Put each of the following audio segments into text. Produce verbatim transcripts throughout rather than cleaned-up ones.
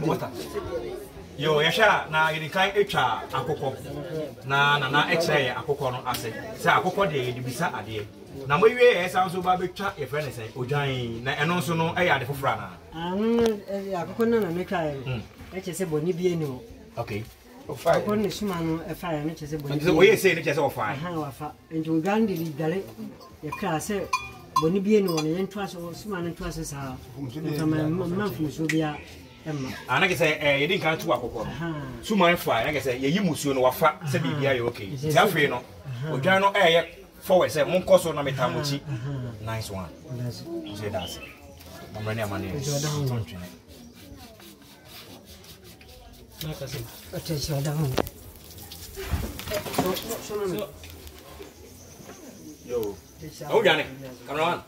water. Yo, yasha na yinikai etwa akokɔ na na na x-ray akokɔ no ase. Say akokɔ de de bisa ade. Na mo wie e san so ba betwa e friend say odwan na eno so no e ya de fofra na. Anu akokɔ na na metwa e. E che se boni bie ni o. Okay. Ofa. Akokɔ ne suma no e fa ne che se boni. So we say ne che se ofa. Aha wa fa. Nti odwan de dare ye kra se boni bie ni o ne ntwa so suma ne ntwa so sa. Ntama manfu so bia. Ana ke say eh yedin kan tu akokɔ suma nfa ana ke say yeyi musuo no wafa say bibia ye okay ti afre no odwan no eh forward say mon koso na metamochi nice one say that I'm ready amane na ka say attention down yo oh jane cameraman.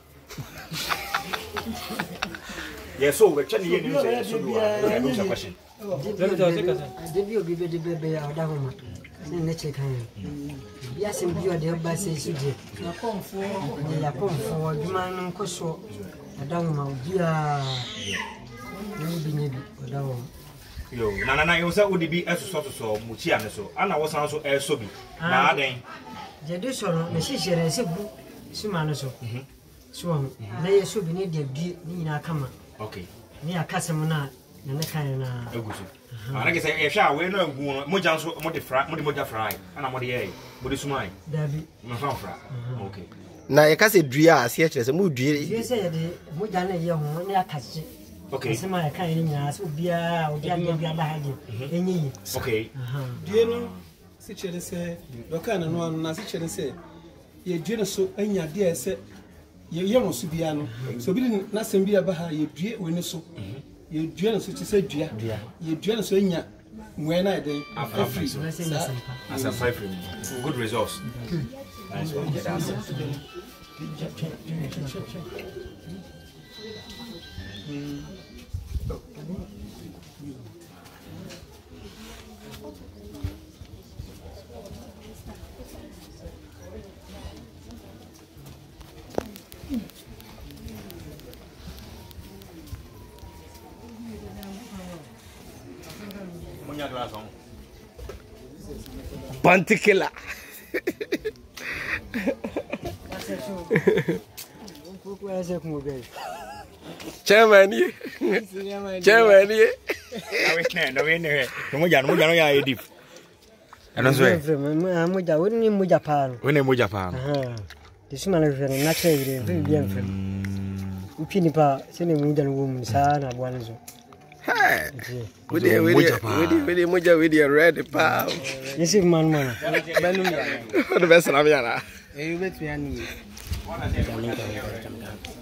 Yes, so we're trying to get you so do I go to question. Did you be the baby out of home? Ne check him. Yes, and you are the bus says you did. I come for I come for you man Koso. I don't know, dear. You be needed down. Yo, Nana, you said would be as sort of so Muchi and so. And I was also a sobi. Now then, the addition, the sister and say, Simanaso. So, they should be needed in our come. Okay. Near Casamona, and the kind of. I guess I shall we know Mojan so modify, modify fry, and I'm on the air. But it's mine. David, my fry. Okay. Now, I can say Dria, as yet as a mood. You say the Mojana young near Cassi. Okay. Some kind of us would be a any. Okay. Do you know? Situation say, Locan and one, as situation say, ye genus so, and your dear said. Ye young Subiano, so we didn't nothing be about you, dear, when so. You join so to say, dear, you join so in ya when I did. As a five good results. Nice one. Pantikilla. Chairman, Chairman, no, no, no, deep. I don't swear. I'm with a wooden Mujapan. When a Mujapan. This man is very natural, very bien. Upinipa, sending me than woman, son, I want to. Hey, with the Muja with your red pal. You see, man, man. The best of Yana. You bet me.